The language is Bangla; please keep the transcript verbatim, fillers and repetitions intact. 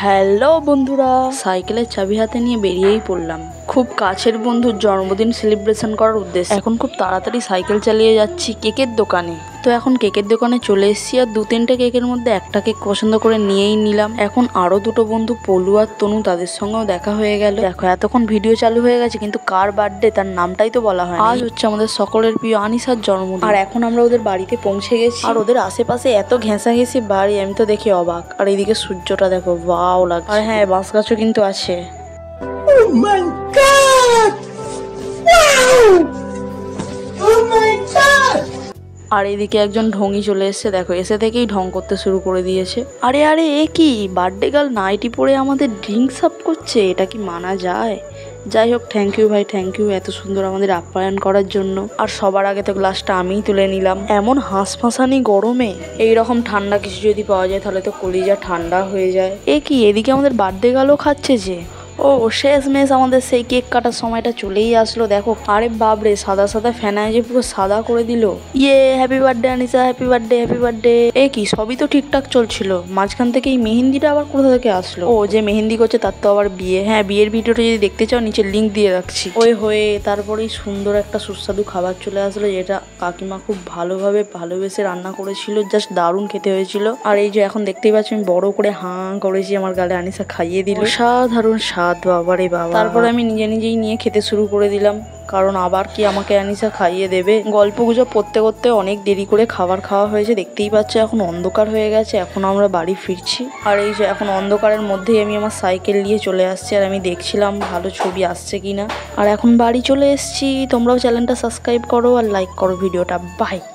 হ্যালো বন্ধুরা, সাইকেলের চাবি হাতে নিয়ে বেরিয়েই পড়লাম খুব কাছের বন্ধুর জন্মদিন সেলিব্রেশন করার উদ্দেশ্যে। এখন খুব তাড়াতাড়ি সাইকেল চালিয়ে যাচ্ছি কেকের দোকানে। তো এখন কেকের দোকানে চলে এসেছি আর দু তিনটে কেকের মধ্যে একটা কেক পছন্দ করে নিয়েই নিলাম। এখন আরো দুটো বন্ধু পলু আর তনু, তাদের সঙ্গেও দেখা হয়ে গেল। দেখো এতক্ষণ ভিডিও চালু হয়ে গেছে কিন্তু কার বার্থডে তার নামটাই তো বলা হয়। আজ হচ্ছে আমাদের সকলের প্রিয় আনিসার জন্মদিন আর এখন আমরা ওদের বাড়িতে পৌঁছে গেছি। আর ওদের আশেপাশে এত ঘেঁষাঘেঁষি বাড়ি, আমি তো দেখে অবাক। আর এইদিকে সূর্যটা দেখো, ওয়াও লাগছে। আর হ্যাঁ, বাঁশ গাছও কিন্তু আছে। Oh my god! Wow! Oh my god! আর এদিকে একজন ঢঙ্গি চলে এসেছে, দেখো এসে থেকেই ঢং করতে শুরু করে দিয়েছে। আরে আরে এ কি, বার্থডে গার্ল নাইটি পরে আমাদের ড্রিঙ্কস আপ করছে, এটা কি মানা যায়? যাই হোক, থ্যাংক ইউ ভাই, থ্যাংক ইউ এত সুন্দর আমাদের আপ্যায়ন করার জন্য। আর সবার আগে তো গ্লাসটা আমিই তুলে নিলাম। এমন হাঁসফাঁসানি গরমে এইরকম ঠান্ডা কিছু যদি পাওয়া যায় তাহলে তো কলিজা ঠান্ডা হয়ে যায়। এ কি, এদিকে আমাদের বার্থডে গার্লও খাচ্ছে যে। ও শেষমেশ আমাদের সেই কেক কাটার সময়টা চলেই আসলো। দেখো, আরে বাবরে, সাদা সাদা ফেনায় যে পুরো সাদা করে দিল। ইয়ে, happy birthday Anisa, happy birthday, happy birthday. এ কি, সবই তো ঠিকঠাক চলছিল, মাঝখান থেকে এই মেহেন্দিটা আবার কোথা থেকে আসলো? ও, যে মেহেন্দি করছে তার তো আবার বিয়ে। হ্যাঁ, বিয়ের ভিডিওটা যদি দেখতে চাও নিচে লিঙ্ক দিয়ে রাখছি। ওই হয়ে তারপরেই সুন্দর একটা সুস্বাদু খাবার চলে আসলো, যেটা কাকিমা খুব ভালোভাবে ভালোবেসে রান্না করেছিল, জাস্ট দারুণ খেতে হয়েছিল। আর এই যে এখন দেখতেই পাচ্ছি আমি বড় করে হাঁ করেছি, আমার গালে আনিসা খাইয়ে দিল। সাধারণ স্বাদ বাবারে বাবা। তারপরে আমি নিজে নিজেই নিয়ে খেতে শুরু করে দিলাম, কারণ আবার কি আমাকে আনিসা খাইয়ে দেবে। গল্প গুজব করতে করতে অনেক দেরি করে খাবার খাওয়া হয়েছে, দেখতেই পাচ্ছ এখন অন্ধকার হয়ে গেছে। এখন আমরা বাড়ি ফিরছি। আর এই যে এখন অন্ধকারের মধ্যেই আমি আমার সাইকেল নিয়ে চলে আসছি, আর আমি দেখছিলাম ভালো ছবি আসছে কিনা। আর এখন বাড়ি চলে এসছি। তোমরাও চ্যানেলটা সাবস্ক্রাইব করো আর লাইক করো ভিডিওটা। বাই।